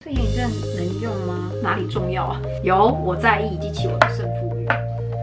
这眼影真的能用吗？哪里重要啊？有，我在意，激起我的胜负欲。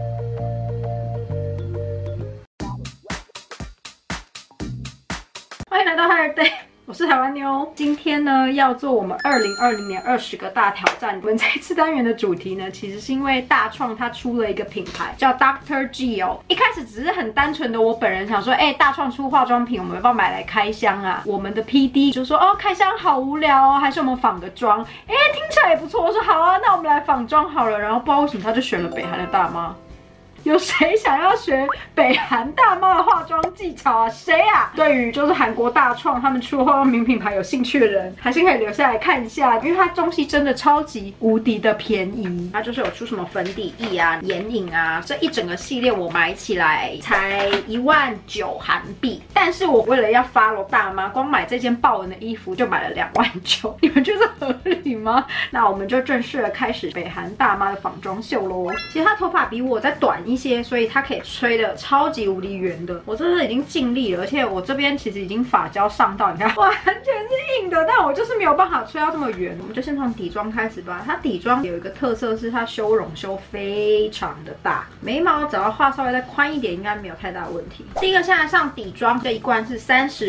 欢迎来到 Higher Day。 我是台湾妞，今天呢要做我们2020年20个大挑战。我们这次单元的主题呢，其实是因为大创它出了一个品牌叫 Dr. Gio。一开始只是很单纯的，我本人想说，大创出化妆品，我们要不要买来开箱啊？我们的 PD 就说，开箱好无聊哦，还是我们仿个妆？听起来也不错。我说好啊，那我们来仿妆好了。然后不知道为什么他就选了北韩的大妈。有谁想要学北韩大妈的化妆技巧啊？谁啊？对于就是韩国大创他们出的化妆品品牌有兴趣的人，还是可以留下来看一下，因为它东西真的超级无敌的便宜。它就是有出什么粉底液啊、眼影啊，这一整个系列我买起来才19000韩币。但是我为了要 follow 大妈，光买这件豹纹的衣服就买了29000，你们觉得合理吗？那我们就正式的开始北韩大妈的仿妆秀咯。其实她头发比我再短一些，所以它可以吹的超级无敌圆的。我真的已经尽力了，而且我这边其实已经发胶上到，你看完全是硬的，但我就是没有办法吹到这么圆。我们就先从底妆开始吧。它底妆有一个特色是它修容修非常的大，眉毛只要画稍微再宽一点，应该没有太大问题。第一个现在上底妆，这一罐是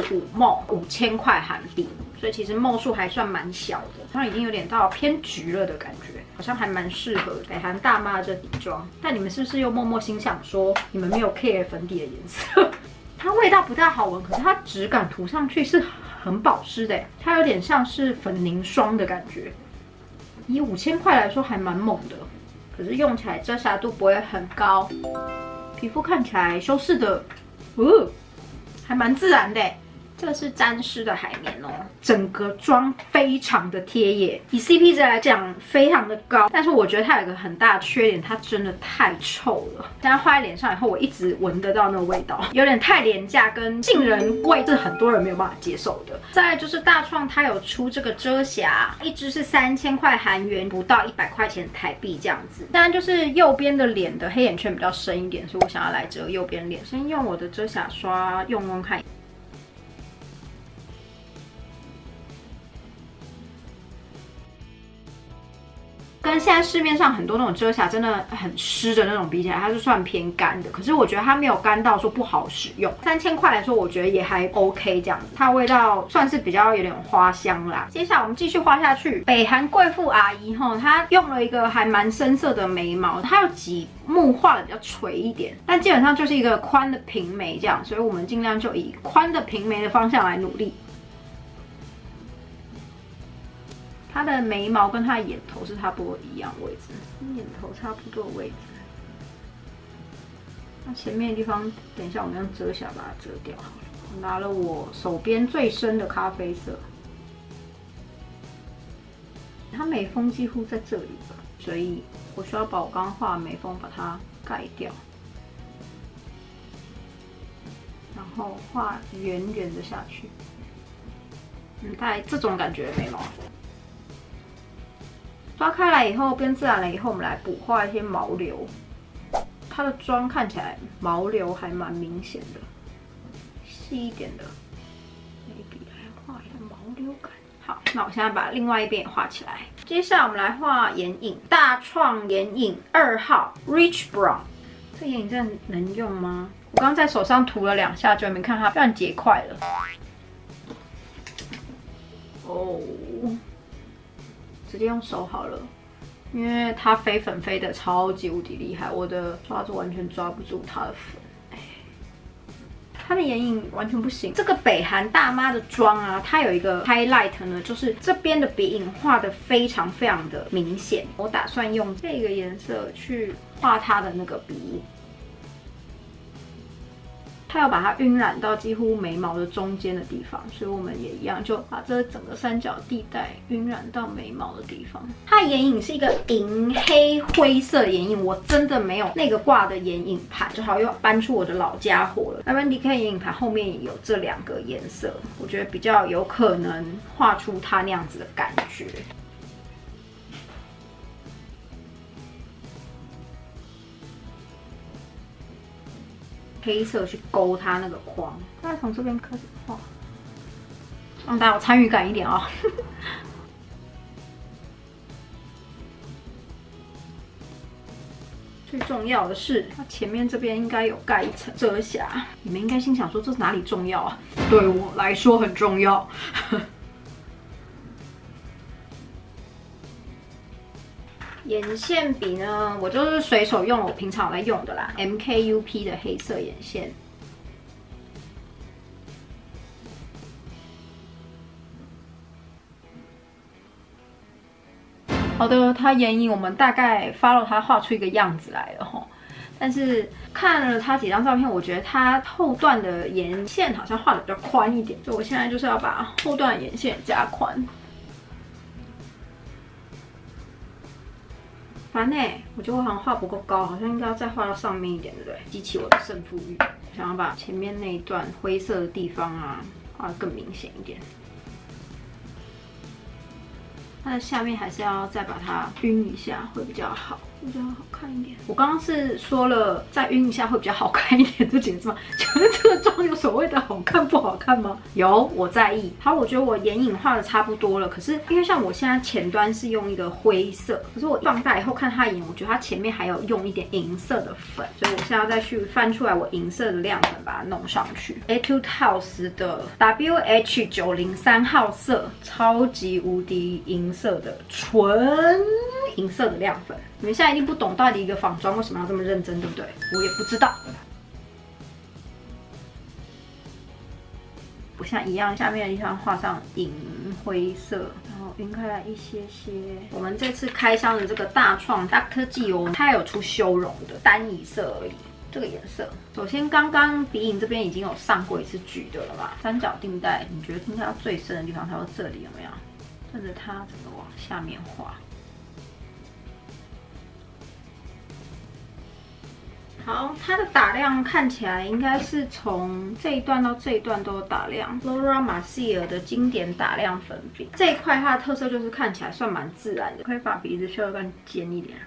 35ml，5000块韩币。所以其实ml数还算蛮小的，它已经有点到偏橘了的感觉，好像还蛮适合北韩大妈的这底妆。但你们是不是又默默心想说，你们没有 care 粉底的颜色？它味道不太好闻，可是它质感涂上去是很保湿的，它有点像是粉凝霜的感觉。以5000块来说还蛮猛的，可是用起来遮瑕度不会很高，皮肤看起来修饰的，还蛮自然的。这个是沾湿的海绵哦，整个妆非常的贴耶，以 CP 值来讲非常的高，但是我觉得它有一个很大的缺点，它真的太臭了。现在画在脸上以后，我一直闻得到那个味道，有点太廉价，跟杏仁味是很多人没有办法接受的。再来就是大创它有出这个遮瑕，一支是3000块韩元，不到100块钱台币这样子。当然就是右边的脸的黑眼圈比较深一点，所以我想要来遮右边脸，先用我的遮瑕刷用看。跟现在市面上很多那种遮瑕真的很湿的那种比起来，它是算偏干的。可是我觉得它没有干到说不好使用。3000块来说，我觉得也还 OK 这样子。它的味道算是比较有点花香啦。接下来我们继续画下去。北韩贵妇阿姨她用了一个还蛮深色的眉毛，它有几目画的比较垂一点，但基本上就是一个宽的平眉这样，所以我们尽量就以宽的平眉的方向来努力。它的眉毛跟它的眼头是差不多一样位置，眼头差不多的位置。那前面的地方，等一下我们用遮瑕把它遮掉好了。我拿了我手边最深的咖啡色，它眉峰几乎在这里了，所以我需要把我刚刚画的眉峰把它盖掉，然后画圆圆的下去。大概这种感觉的眉毛。刷开来以后变自然了以后，我们来补画一些毛流。它的妆看起来毛流还蛮明显的，细一点的眉笔来画一下毛流感。好，那我现在把另外一边也画起来。接下来我们来画眼影，大创眼影2号 Rich Brown。这眼影真的能用吗？我刚刚在手上涂了2下，就没看它变结块了。直接用手好了，因为它飞粉飞的超级无敌厉害，我的抓子完全抓不住它的粉。它的眼影完全不行。这个北韩大妈的妆啊，它有一个 highlight 呢，就是这边的鼻影画的非常非常的明显。我打算用这个颜色去画它的那个鼻影。它要把它晕染到几乎眉毛的中间的地方，所以我们也一样，就把这整个三角地带晕染到眉毛的地方。它的眼影是一个银黑灰色的眼影，我真的没有那个挂的眼影盘，只好又搬出我的老家伙了。Urban Decay 眼影盘后面也有这2个颜色，我觉得比较有可能画出它那样子的感觉。黑色去勾它那个框，大概从这边开始画，让大家有参与感一点啊。 最重要的是，它前面这边应该有盖一层遮瑕。你们应该心想说，这哪里重要啊？对我来说很重要。眼线笔呢，我就是随手用，我平常在用的啦 ，MKUP 的黑色眼线。好的，它眼影我们大概 follow 它画出一个样子来了吼。但是看了它几张照片，我觉得它后段的眼线好像画的比较宽一点，所以我现在就是要把后段的眼线加宽。烦欸，我觉得我好像画不够高，好像应该要再画到上面一点，对不对？激起我的胜负欲，想要把前面那一段灰色的地方啊画得更明显一点。它的下面还是要再把它晕一下，会比较好，比较好看一点。我刚刚是说了再晕一下会比较好看一点，这几个字吗？请问这个妆有所谓的好看不好看吗？有，我在意。好，我觉得我眼影画的差不多了，可是因为像我现在前端是用一个灰色，可是我放大以后看它的眼，我觉得它前面还有用一点银色的粉，所以我现在要再去翻出来我银色的亮粉把它弄上去。Etude House 的 WH903号色，超级无敌银色的纯银色的亮粉。你们现在一定不懂到底一个仿妆为什么要这么认真，对不对？我也不知道。我现在一样，下面的地方画上银灰色，然后晕开来一些些。我们这次开箱的这个大创 Dr. Gio， 它有出修容的单一色而已。这个颜色，首先刚刚鼻影这边已经有上过一次橘的了嘛，三角定带，你觉得定带到最深的地方，它到这里有没有？顺着它整个往下面画。好，它的打亮看起来应该是从这一段到这一段都有打亮。Laura Mercier 的经典打亮粉饼这一块，它的特色就是看起来算蛮自然的，可以把鼻子修得更尖一点。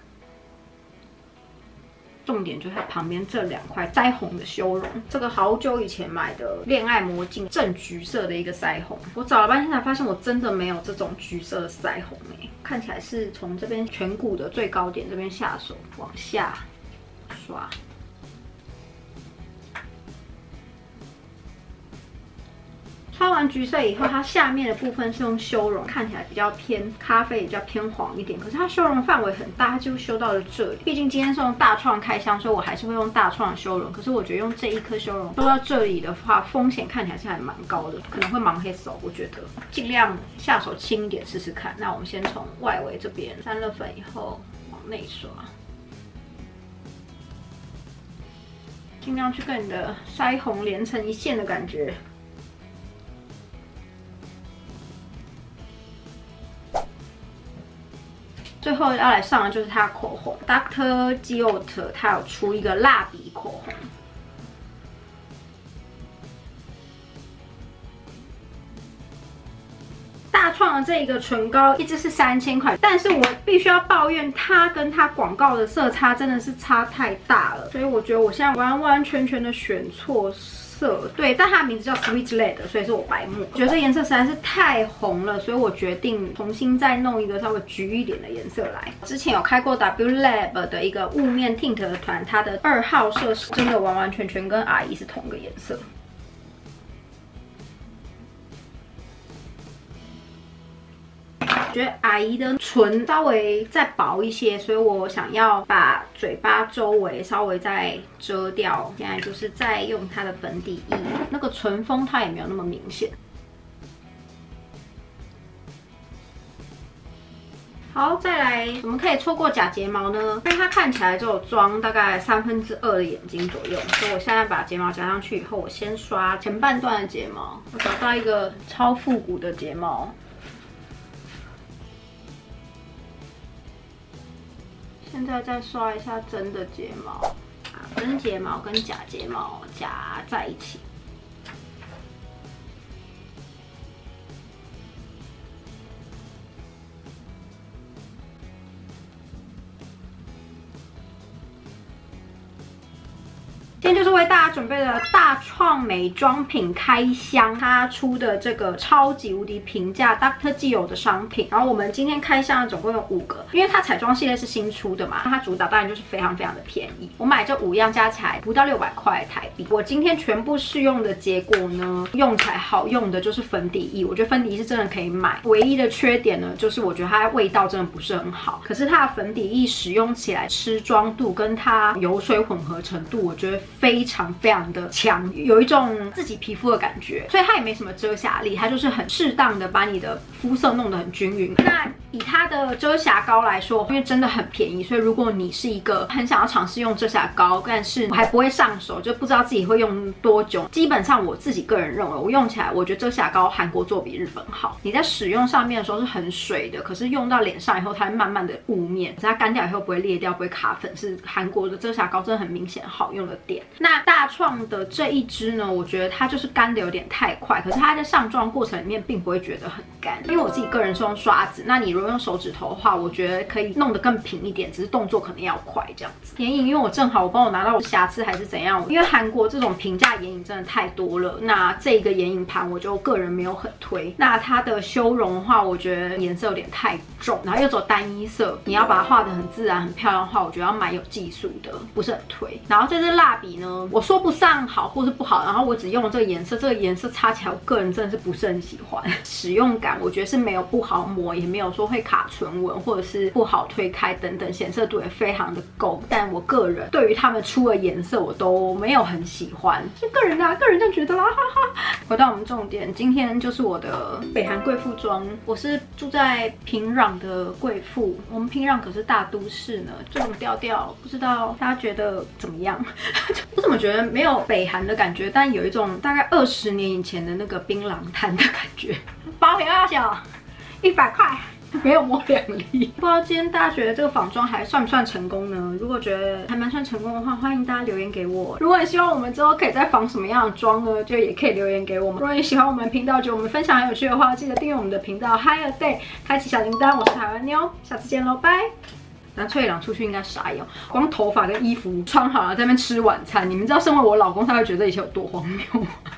重点就是它旁边这两块腮红的修容，这个好久以前买的恋爱魔镜正橘色的一个腮红，我找了半天才发现我真的没有这种橘色的腮红欸，看起来是从这边颧骨的最高点这边下手往下刷。刷完橘色以后，它下面的部分是用修容，看起来比较偏咖啡，比较偏黄一点。可是它修容范围很大，它就修到了这里。毕竟今天是用大创开箱，所以我还是会用大创的修容。可是我觉得用这一颗修容修到这里的话，风险看起来是还蛮高的，可能会忙黑手。我觉得尽量下手轻一点试试看。那我们先从外围这边沾了粉以后往内刷，尽量去跟你的腮红连成一线的感觉。最后要来上的就是它的口红 ，Dr. Gio 它有出一个蜡笔口红。大创的这一个唇膏一支是3000块，但是我必须要抱怨它跟它广告的色差真的是差太大了，所以我觉得我现在完完全全的选错色，对，但它的名字叫 Switchlet， 所以是我白目。我觉得这颜色实在是太红了，所以我决定重新再弄一个稍微橘一点的颜色来。之前有开过 W Lab 的一个雾面 tint 的团，它的2号色是真的完完全全跟阿姨是同个颜色。我觉得阿姨的唇稍微再薄一些，所以我想要把嘴巴周围稍微再遮掉。现在就是在用它的粉底液，那个唇峰它也没有那么明显。好，再来，怎么可以错过假睫毛呢？因为它看起来只有装大概2/3的眼睛左右，所以我现在把睫毛夹上去以后，我先刷前半段的睫毛，我找到一个超复古的睫毛。现在再刷一下真的睫毛，把真睫毛跟假睫毛夹在一起。今天就是为大准备了大创美妆品开箱，它出的这个超级无敌平价 Dr. Gio 的商品。然后我们今天开箱总共有5个，因为它彩妆系列是新出的嘛，它主打当然就是非常的便宜。我买这5样加起来不到600块台币。我今天全部试用的结果呢，用起来好用的就是粉底液，我觉得粉底液是真的可以买。唯一的缺点呢，就是我觉得它的味道真的不是很好。可是它的粉底液使用起来持妆度跟它油水混合程度，我觉得非常的强，有一种自己皮肤的感觉，所以它也没什么遮瑕力，它就是很适当的把你的肤色弄得很均匀。那以它的遮瑕膏来说，因为真的很便宜，所以如果你是一个很想要尝试用遮瑕膏，但是我还不会上手，就不知道自己会用多久，基本上我自己个人认为，我用起来我觉得遮瑕膏韩国做比日本好。你在使用上面的时候是很水的，可是用到脸上以后，它会慢慢的雾面，可是它干掉以后不会裂掉，不会卡粉，是韩国的遮瑕膏真的很明显好用的点。那大创的这一支呢，我觉得它就是干的有点太快，可是它在上妆过程里面并不会觉得很干，因为我自己个人是用刷子，那你如果用手指头的话，我觉得可以弄得更平一点，只是动作可能要快这样子。眼影因为我正好我帮我拿到瑕疵还是怎样，因为韩国这种平价眼影真的太多了，那这个眼影盘我就个人没有很推。那它的修容的话，我觉得颜色有点太重，然后又走单一色，你要把它画得很自然很漂亮的话，我觉得要买有技术的，不是很推。然后这支蜡笔呢，我说不上好或是不好，然后我只用了这个颜色，这个颜色擦起来我个人真的是不是很喜欢。使用感我觉得是没有不好抹，也没有说会卡唇纹或者是不好推开等等，显色度也非常的够。但我个人对于他们出的颜色我都没有很喜欢，是个人个人这样觉得啦，哈哈。回到我们重点，今天就是我的北韩贵妇妆。我是住在平壤的贵妇，我们平壤可是大都市呢，这种调调不知道大家觉得怎么样？我怎么觉得没有北韩的感觉，但有一种大概20年以前的那个槟榔摊的感觉。包皮大小100块。没有摸2粒，不知道今天大家觉得这个仿妆还算不算成功呢？如果觉得还蛮算成功的话，欢迎大家留言给我。如果你希望我们之后可以再仿什么样的妆呢，就也可以留言给我们。如果你喜欢我们频道，觉得我们分享很有趣的话，记得订阅我们的频道 Higher Day， 开启小铃铛。我是台湾妞，下次见喽，拜。那翠朗出去应该傻眼，光头发跟衣服穿好了，在那边吃晚餐。你们知道，身为我老公，他会觉得这一切有多荒谬吗？